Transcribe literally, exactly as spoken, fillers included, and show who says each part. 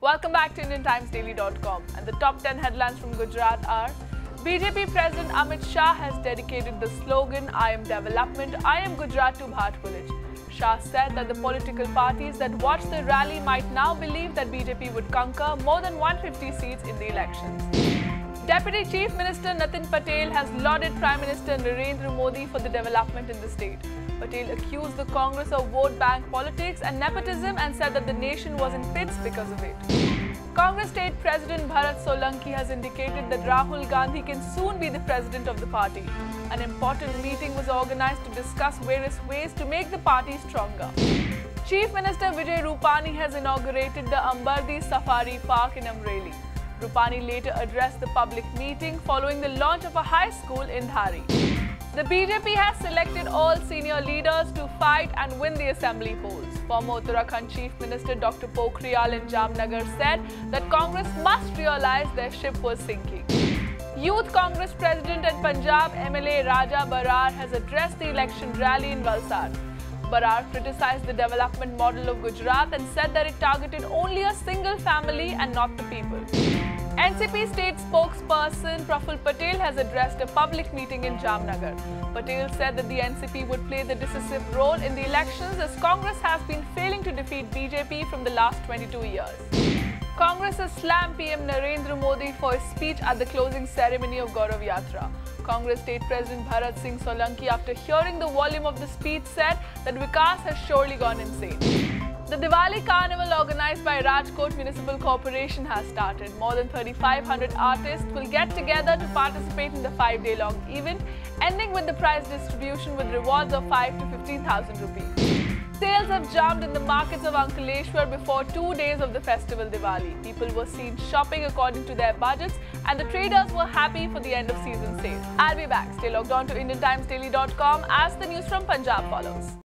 Speaker 1: Welcome back to Indian Times Daily dot com, and the top ten headlines from Gujarat are: B J P President Amit Shah has dedicated the slogan "I am development, I am Gujarat" to Bhat village. Shah said that the political parties that watched the rally might now believe that B J P would conquer more than one hundred fifty seats in the elections. Deputy Chief Minister Nitin Patel has lauded Prime Minister Narendra Modi for the development in the state. Patel accused the Congress of vote bank politics and nepotism and said that the nation was in pits because of it. Congress State President Bharat Solanki has indicated that Rahul Gandhi can soon be the president of the party. An important meeting was organized to discuss various ways to make the party stronger. Chief Minister Vijay Rupani has inaugurated the Ambardi Safari Park in Amreli. Rupani later addressed the public meeting following the launch of a high school in Dhari. The B J P has selected all senior leaders to fight and win the assembly polls. Former Uttarakhand Chief Minister Doctor Pokhriyal in Jamnagar said that Congress must realize their ship was sinking. Youth Congress President and Punjab M L A Raja Barar has addressed the election rally in Valsad. Barar criticized the development model of Gujarat and said that it targeted only a single family and not the people. N C P state spokesperson Praful Patel has addressed a public meeting in Jamnagar. Patel said that the N C P would play the decisive role in the elections as Congress has been failing to defeat B J P from the last twenty-two years. Congress has slammed P M Narendra Modi for his speech at the closing ceremony of Gaurav Yatra. Congress State President Bharat Singh Solanki, after hearing the volume of the speech, said that Vikas has surely gone insane. The Diwali Carnival organized by Rajkot Municipal Corporation has started. More than thirty-five hundred artists will get together to participate in the five-day-long event, ending with the prize distribution with rewards of five to fifteen thousand rupees. Sales have jumped in the markets of Ankleshwar before two days of the festival Diwali. People were seen shopping according to their budgets, and the traders were happy for the end-of-season sale. I'll be back. Stay logged on to Indian Times Daily dot com as the news from Punjab follows.